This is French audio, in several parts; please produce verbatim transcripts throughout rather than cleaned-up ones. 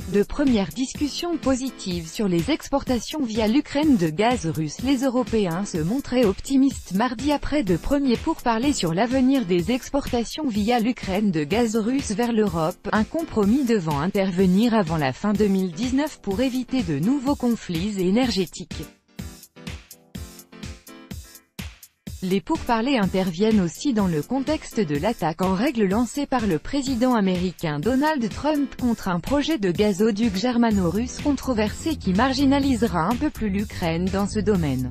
De premières discussions positives sur les exportations via l'Ukraine de gaz russe. Les Européens se montraient optimistes mardi après de premiers pourparlers sur l'avenir des exportations via l'Ukraine de gaz russe vers l'Europe, un compromis devant intervenir avant la fin deux mille dix-neuf pour éviter de nouveaux conflits énergétiques. Les pourparlers interviennent aussi dans le contexte de l'attaque en règle lancée par le président américain Donald Trump contre un projet de gazoduc germano-russe controversé qui marginalisera un peu plus l'Ukraine dans ce domaine.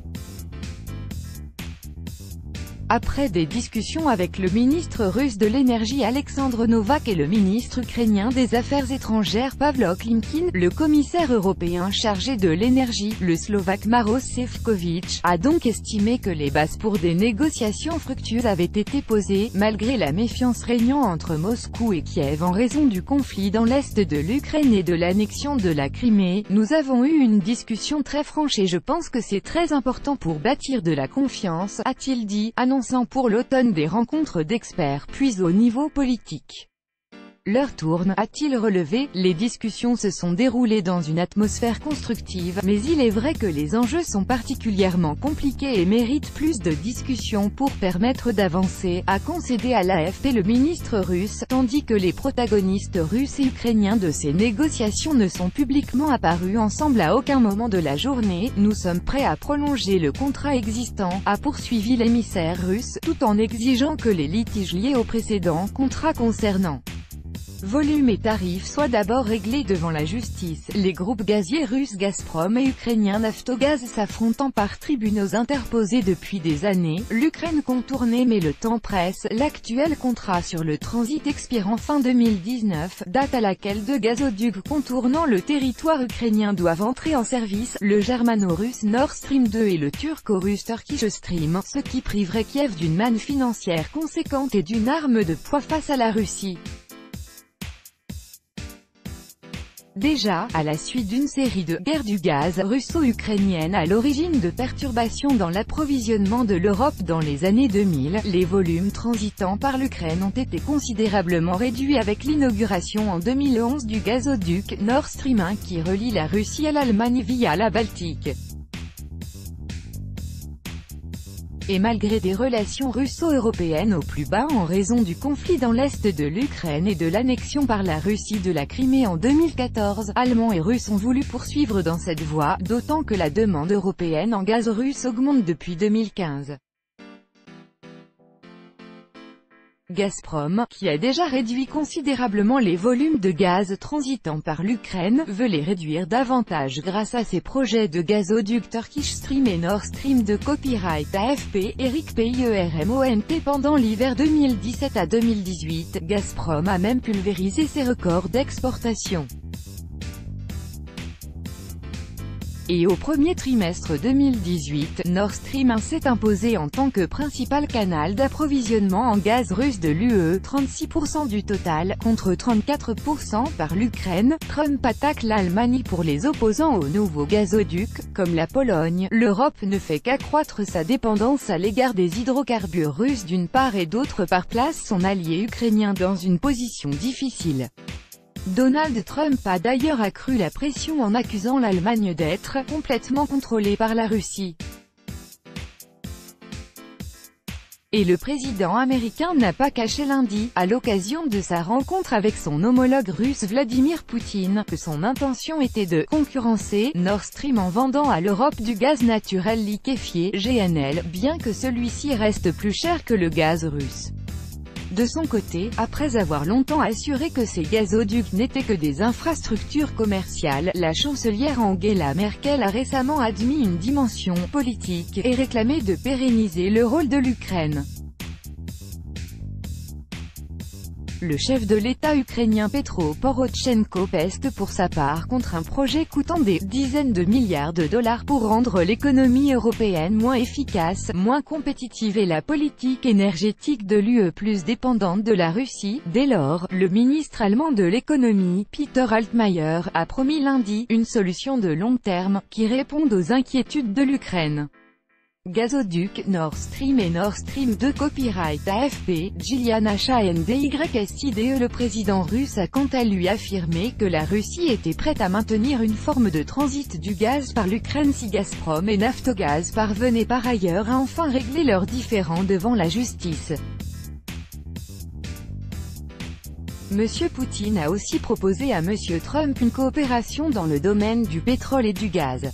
Après des discussions avec le ministre russe de l'énergie Alexandre Novak et le ministre ukrainien des Affaires étrangères Pavlo Klimkin, le commissaire européen chargé de l'énergie, le Slovaque Maroš Šefčovič, a donc estimé que les bases pour des négociations fructueuses avaient été posées, malgré la méfiance régnant entre Moscou et Kiev en raison du conflit dans l'est de l'Ukraine et de l'annexion de la Crimée. Nous avons eu une discussion très franche et je pense que c'est très important pour bâtir de la confiance, a-t-il dit, annonçant pour l'automne des rencontres d'experts, puis au niveau politique. L'heure tourne, a-t-il relevé, les discussions se sont déroulées dans une atmosphère constructive, mais il est vrai que les enjeux sont particulièrement compliqués et méritent plus de discussions pour permettre d'avancer, a concédé à l'A F P le ministre russe, tandis que les protagonistes russes et ukrainiens de ces négociations ne sont publiquement apparus ensemble à aucun moment de la journée. Nous sommes prêts à prolonger le contrat existant, a poursuivi l'émissaire russe, tout en exigeant que les litiges liés au précédent contrat concernant volume et tarifs soient d'abord réglés devant la justice. Les groupes gaziers russes Gazprom et ukrainiens Naftogaz s'affrontant par tribunaux interposés depuis des années, l'Ukraine contournée mais le temps presse, l'actuel contrat sur le transit expirant fin deux mille dix-neuf, date à laquelle deux gazoducs contournant le territoire ukrainien doivent entrer en service, le germano-russe Nord Stream deux et le turco-russe Turkish Stream, ce qui priverait Kiev d'une manne financière conséquente et d'une arme de poids face à la Russie. Déjà, à la suite d'une série de guerres du gaz russo-ukrainiennes à l'origine de perturbations dans l'approvisionnement de l'Europe dans les années deux mille, les volumes transitant par l'Ukraine ont été considérablement réduits avec l'inauguration en deux mille onze du gazoduc Nord Stream un qui relie la Russie à l'Allemagne via la Baltique. Et malgré des relations russo-européennes au plus bas en raison du conflit dans l'est de l'Ukraine et de l'annexion par la Russie de la Crimée en deux mille quatorze, Allemands et Russes ont voulu poursuivre dans cette voie, d'autant que la demande européenne en gaz russe augmente depuis deux mille quinze. Gazprom, qui a déjà réduit considérablement les volumes de gaz transitant par l'Ukraine, veut les réduire davantage grâce à ses projets de gazoducs Turkish Stream et Nord Stream deux. Copyright A F P, Eric Pirmont. Pendant l'hiver deux mille dix-sept à deux mille dix-huit, Gazprom a même pulvérisé ses records d'exportation. Et au premier trimestre deux mille dix-huit, Nord Stream un s'est imposé en tant que principal canal d'approvisionnement en gaz russe de l'U E, trente-six pour cent du total, contre trente-quatre pour cent par l'Ukraine. Trump attaque l'Allemagne pour les opposants au nouveau gazoduc, comme la Pologne. L'Europe ne fait qu'accroître sa dépendance à l'égard des hydrocarbures russes d'une part et d'autre part place son allié ukrainien dans une position difficile. Donald Trump a d'ailleurs accru la pression en accusant l'Allemagne d'être « complètement contrôlée par la Russie ». Et le président américain n'a pas caché lundi, à l'occasion de sa rencontre avec son homologue russe Vladimir Poutine, que son intention était de « concurrencer » Nord Stream en vendant à l'Europe du gaz naturel liquéfié, G N L, bien que celui-ci reste plus cher que le gaz russe. De son côté, après avoir longtemps assuré que ces gazoducs n'étaient que des infrastructures commerciales, la chancelière Angela Merkel a récemment admis une dimension politique et réclamé de pérenniser le rôle de l'Ukraine. Le chef de l'État ukrainien Petro Porochenko peste pour sa part contre un projet coûtant des dizaines de milliards de dollars pour rendre l'économie européenne moins efficace, moins compétitive et la politique énergétique de l'U E plus dépendante de la Russie. Dès lors, le ministre allemand de l'économie, Peter Altmaier, a promis lundi une solution de long terme qui réponde aux inquiétudes de l'Ukraine. Gazoduc, Nord Stream et Nord Stream deux. Copyright A F P, Gillian H A N D Y S I D E. Le président russe a quant à lui affirmé que la Russie était prête à maintenir une forme de transit du gaz par l'Ukraine si Gazprom et Naftogaz parvenaient par ailleurs à enfin régler leurs différends devant la justice. Monsieur Poutine a aussi proposé à Monsieur Trump une coopération dans le domaine du pétrole et du gaz.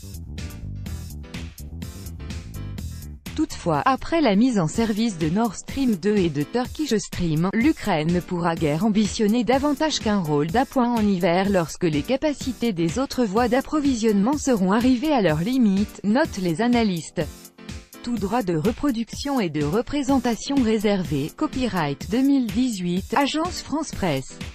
Toutefois, après la mise en service de Nord Stream deux et de Turkish Stream, l'Ukraine ne pourra guère ambitionner davantage qu'un rôle d'appoint en hiver lorsque les capacités des autres voies d'approvisionnement seront arrivées à leurs limites, notent les analystes. Tout droit de reproduction et de représentation réservé. Copyright deux mille dix-huit, Agence France Presse.